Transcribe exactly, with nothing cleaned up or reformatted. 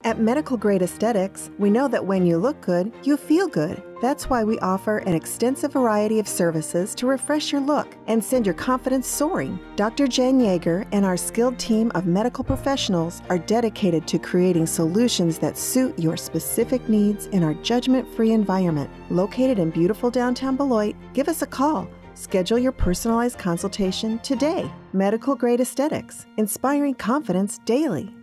At Medical Grade Aesthetics, we know that when you look good, you feel good. That's why we offer an extensive variety of services to refresh your look and send your confidence soaring. Doctor Jen Yeager and our skilled team of medical professionals are dedicated to creating solutions that suit your specific needs in our judgment-free environment. Located in beautiful downtown Beloit, give us a call. Schedule your personalized consultation today. Medical Grade Aesthetics, inspiring confidence daily.